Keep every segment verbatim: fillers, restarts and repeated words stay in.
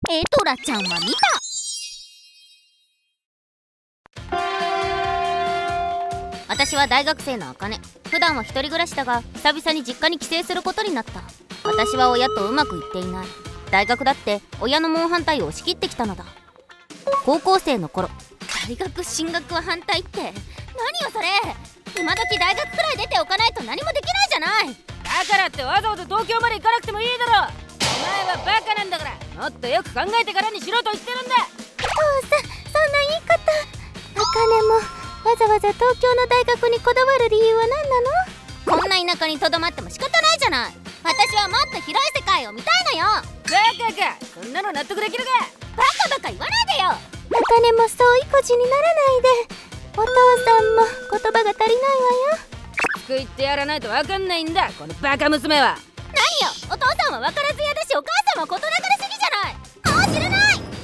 エトラちゃんは見た。私は大学生のあかね。普段は一人暮らしだが、久々に実家に帰省することになった。私は親とうまくいっていない。大学だって親の猛反対を押し切ってきたのだ。高校生の頃、大学進学は反対って、何よそれ。今時大学くらい出ておかないと何もできないじゃない。 だからってわざわざ東京まで行かなくてもいいだろ。お前はバカなんだから、もっとよく考えてからにしろと言ってるんだ。 お父さん、そんな言い方。あかねもわざわざ東京の大学にこだわる理由は何なの？こんな田舎にとどまっても仕方ないじゃない。私はもっと広い世界を見たいのよ。 バカか、そんなの納得できるか。 バカバカ言わないでよ。あかねもそう意固地にならないで。お父さんも言葉が足りないわよ。 きつく言ってやらないと分かんないんだ、このバカ娘は。 何よ、お父さんは分からず屋だし、お母さんは事なかれすぎじゃない。もう知らない。あかね。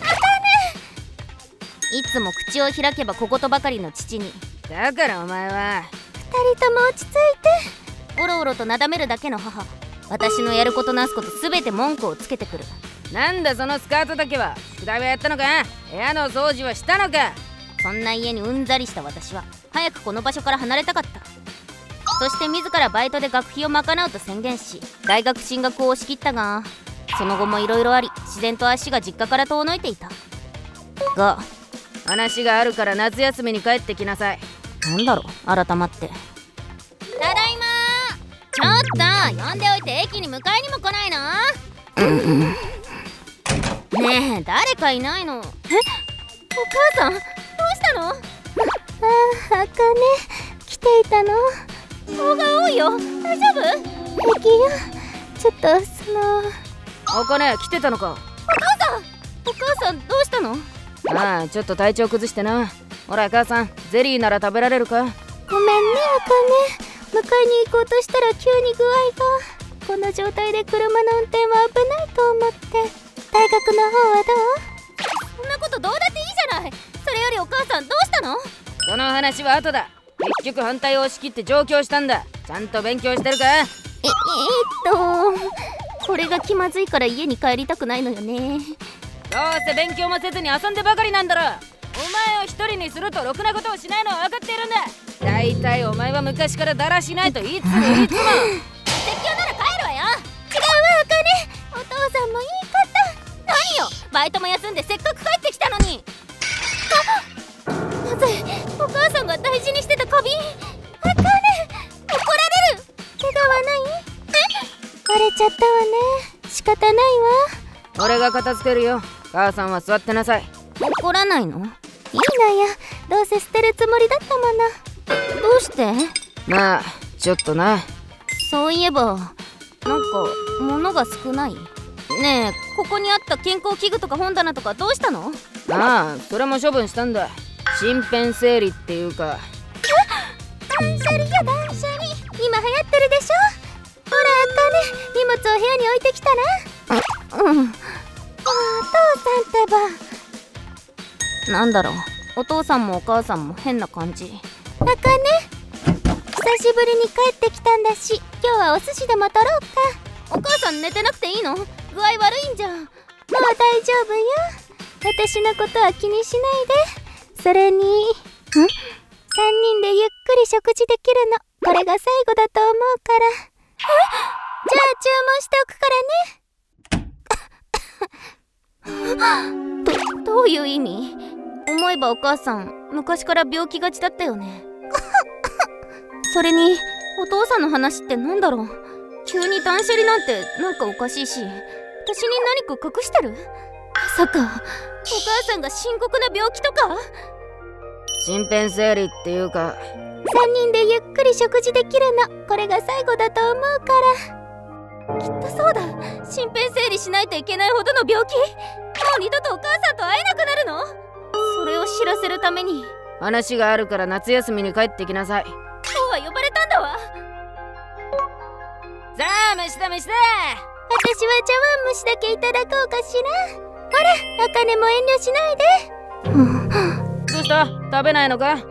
いつも口を開けば小言ばかりの父に、 だからお前は。 二人とも落ち着いて。おろおろとなだめるだけの母。私のやることなすこと全て文句をつけてくる。 なんだそのスカートだけは。宿題はやったのか。部屋の掃除はしたのか。 そんな家にうんざりした私は早くこの場所から離れたかった。そして自らバイトで学費を賄うと宣言し、大学進学を押し切ったが、その後もいろいろあり、自然と足が実家から遠のいていたが、 話があるから夏休みに帰ってきなさい。 なんだろう、改まって。ただいまー。ちょっと呼んでおいて駅に迎えにも来ないの？ねえ、誰かいないの？え、お母さん、どうしたの？ああ、あかね、来ていたの。顔が多いよ、大丈夫？平気よ。ちょっとその。 あかね、来てたのか。 お父さん、お母さんどうしたの？ ああ、ちょっと体調崩してな。ほら母さん、ゼリーなら食べられるか。 ごめんねあかね、迎えに行こうとしたら急に具合が。この状態で車の運転は危ないと思って。大学の方はどう？そんなことどうだっていいじゃない。それよりお母さんどうしたの？ その話は後だ。結局反対を押し切って上京したんだ。ちゃんと勉強してるか？え、えー、っとこれが気まずいから家に帰りたくないのよね。 どうせ勉強もせずに遊んでばかりなんだろ。お前を一人にするとろくなことをしないのは分かっているんだ。だいたいお前は昔からだらしないといつもいつも。説教なら帰るわよ。違うわあかね、お父さんも言い方。何よ、バイトも休んでせっかく帰ってきたのに。あ、なぜお母さんが大事にしてた花瓶。あかね、怒られる。怪我はない？ え、割れちゃったわね。仕方ないわ。 俺が片付けるよ。母さんは座ってなさい。 怒らないの？いいのよ、どうせ捨てるつもりだったもの。どうして？ まあちょっとな。 そういえばなんか物が少ない。ねえ、ここにあった健康器具とか本棚とかどうしたの？ ああ、それも処分したんだ。身辺整理っていうか。 断捨離よ、断捨離。今流行ってるでしょ。ほらあかね、荷物を部屋に置いてきたら。うん。お父さんってば。なんだろう、お父さんもお母さんも変な感じ。あかね、久しぶりに帰ってきたんだし、今日はお寿司でも取ろうか。お母さん寝てなくていいの？具合悪いんじゃん。もう大丈夫よ。私のことは気にしないで。それに、ん？さんにんでゆっくり食事できるの。これが最後だと思うから。え？じゃあ注文しておくからね。ど、どういう意味？思えばお母さん、昔から病気がちだったよね。それに、お父さんの話ってなんだろう。急に断捨離なんてなんかおかしいし、私に何か隠してる？まさか、お母さんが深刻な病気とか？ 身辺整理っていうか。 さんにんでゆっくり食事できるの。これが最後だと思うから。きっとそうだ。身辺整理しないといけないほどの病気。もう二度とお母さんと会えなくなるの？それを知らせるために。 話があるから夏休みに帰ってきなさい。 今日は呼ばれたんだわ。 さあ飯だ飯だ。 私は茶碗蒸しだけいただこうかしら。ほら、あかねも遠慮しないで。 どうした？食べないのか？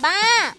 ば。はいはい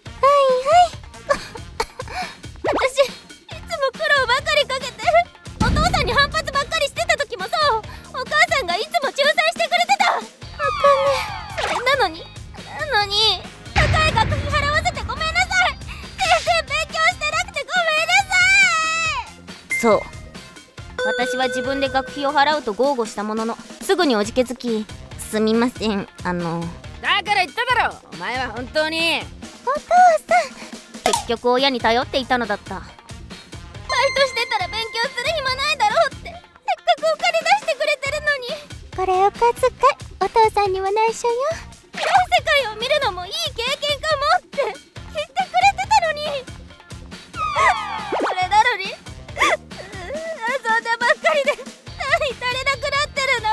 私いつも苦労ばかりかけてお父さんに反発ばっかりしてた時もさ、お母さんがいつも仲裁してくれてた。あかね、それなのになのに高い学費払わせてごめんなさい。全然勉強してなくてごめんなさい。そう、私は自分で学費を払うと豪語したものの、すぐにおじけづき、すみません、あのだから言っただろ、お前は本当に。 お父さん、結局親に頼っていたのだった。バイトしてたら勉強する暇ないだろうって、せっかくお金出してくれてるのに。 これお小遣い、お父さんには内緒よ。 広い世界を見るのもいい経験かもって言ってくれてたのに、それなのに遊んでばっかりで何足りなくなってるの。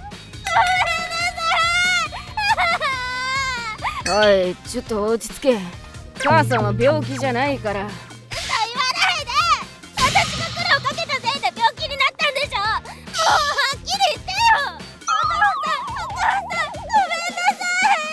ごめんなさい。 おい、ちょっと落ち着け。母さんは病気じゃないから。 嘘言わないで。私が苦労かけたせいで病気になったんでしょ。もうはっきり言ってよ。お父さん、お母さん、ごめんなさ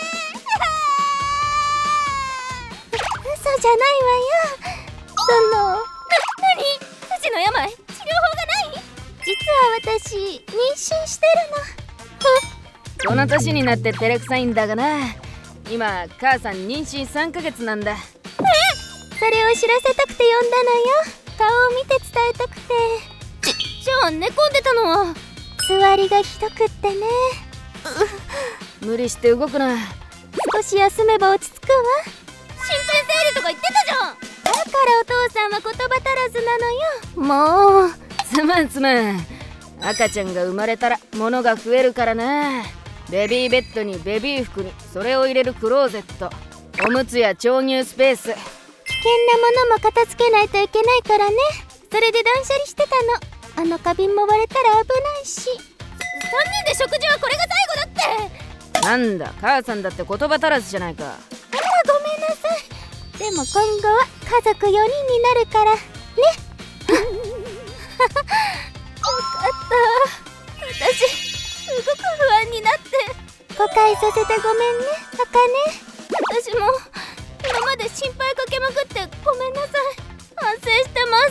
い。 嘘じゃないわよ。そのな、なに？不治の病？治療法がない？ 実は私妊娠してるの。 この年になって照れくさいんだがな。今母さん妊娠さんかげつなんだ。 え？それを知らせたくて呼んだのよ。顔を見て伝えたくて。 じ、じゃあ寝込んでたのは？ 座りがひどくってね。 無理して動くな。 少し休めば落ち着くわ。 心肺整理とか言ってたじゃん。 だからお父さんは言葉足らずなのよ。もうすまんすまん。赤ちゃんが生まれたら物が増えるからな。ベビーベッドにベビー服にそれを入れるクローゼット、おむつや調乳スペース。 危険なものも片付けないといけないからね。それで断捨離してたの。あの花瓶も割れたら危ないし。 さんにんで食事はこれが最後だって。 なんだ、母さんだって言葉足らずじゃないか。 あらごめんなさい。でも今後は家族よにんになるからね。 よかった。私すごく不安になって。 誤解させてごめんね、あかね。 私も今まで心配かけまくってごめんなさい。反省してます。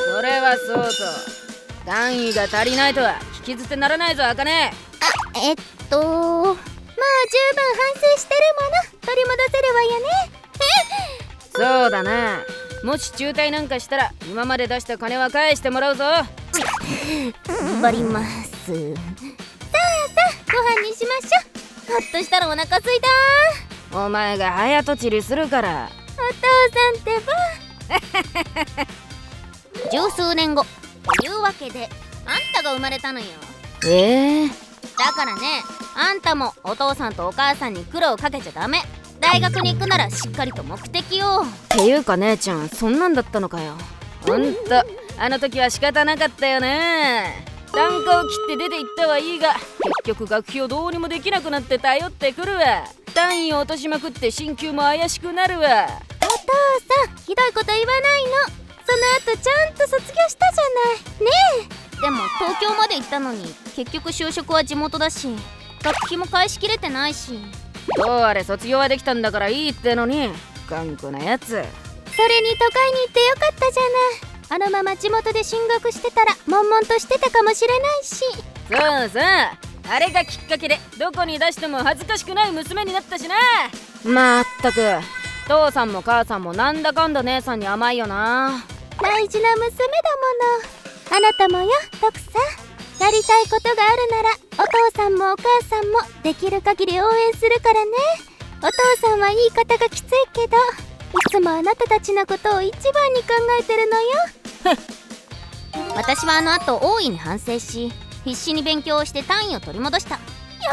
それはそうと、単位が足りないとは聞き捨てならないぞ、あかね。 あ、えっとまあ十分反省してるもの。取り戻せるわよね。 そうだな。もし中退なんかしたら今まで出した金は返してもらうぞ。 頑張ります。さあさあ、ご飯にしましょう。 ほっとしたらお腹すいた。 お前が早とちりするから。 お父さんってば。 十数年後というわけであんたが生まれたのよ。 ええー、 だからね、あんたもお父さんとお母さんに苦労かけちゃダメ。大学に行くならしっかりと目的を。 っていうか姉ちゃん、そんなんだったのかよ。ほんとあの時は仕方なかったよね。単価を切って出て行ったはいいが、結局学費をどうにもできなくなって頼ってくるわ。単位を落としまくって進級も怪しくなるわ。 お父さん、ひどいこと言わないの。その後ちゃんと卒業したじゃないねえ。 でも東京まで行ったのに結局就職は地元だし、学費も返しきれてないし。 どうあれ卒業はできたんだからいいってのに、頑固なやつ。 それに都会に行ってよかったじゃない。あのまま地元で進学してたら悶々としてたかもしれないし。 そうそう、あれがきっかけでどこに出しても恥ずかしくない娘になったしな。まったく父さんも母さんもなんだかんだ姉さんに甘いよな。 大事な娘だもの。あなたもよ、徳さん。やりたいことがあるならお父さんもお母さんもできる限り応援するからね。お父さんは言い方がきついけど、いつもあなたたちのことを一番に考えてるのよ。 私はあの後大いに反省し、必死に勉強をして単位を取り戻した。よか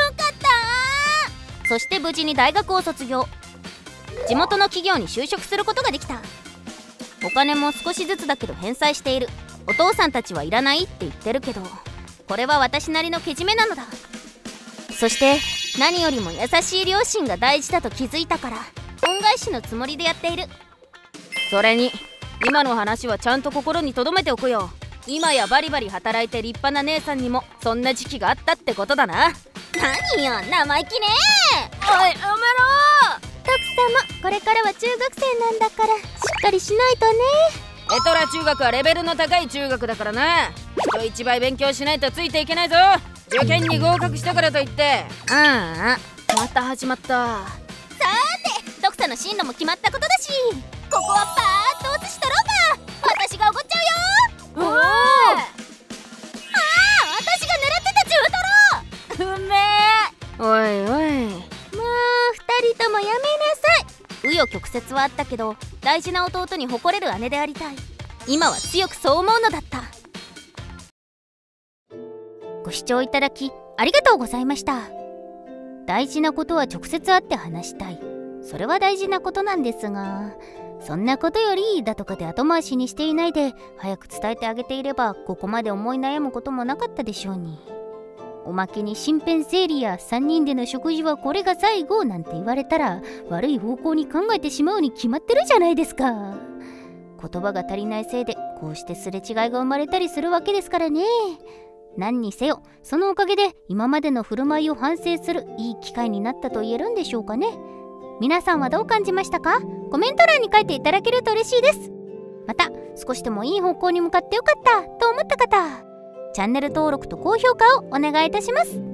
ったー。そして無事に大学を卒業。地元の企業に就職することができた。お金も少しずつだけど返済している。お父さんたちはいらないって言ってるけど、これは私なりのけじめなのだ。そして何よりも優しい両親が大事だと気づいたから、恩返しのつもりでやっている。 それに今の話はちゃんと心に留めておくよ。今やバリバリ働いて立派な姉さんにもそんな時期があったってことだな。 何よ生意気ねー。 おい、やめろー。 徳これからは中学生なんだからしっかりしないとね。 エトラ中学はレベルの高い中学だからな。人一倍勉強しないとついていけないぞ。受験に合格したからといって。ああ、また始まった。 さーて、読者の進路も決まったことだし、ここはパーッとお寿司取ろうか。私がおごっちゃうよ。おお、ああ、私が狙ってた中トロ。うめえ。 おいおい、 もう二人ともやめなさい。 紆余曲折はあったけど、大事な弟に誇れる姉でありたい。今は強くそう思うのだった。 ご視聴いただきありがとうございました。大事なことは直接会って話したい。それは大事なことなんですが、そんなことよりだとかで後回しにしていないで早く伝えてあげていれば、ここまで思い悩むこともなかったでしょうに。おまけに身辺整理やさんにんでの食事はこれが最後なんて言われたら悪い方向に考えてしまうに決まってるじゃないですか。言葉が足りないせいでこうしてすれ違いが生まれたりするわけですからね。何にせよそのおかげで今までの振る舞いを反省するいい機会になったと言えるんでしょうかね。皆さんはどう感じましたか？コメント欄に書いていただけると嬉しいです。また少しでもいい方向に向かってよかったと思った方、チャンネル登録と高評価をお願いいたします。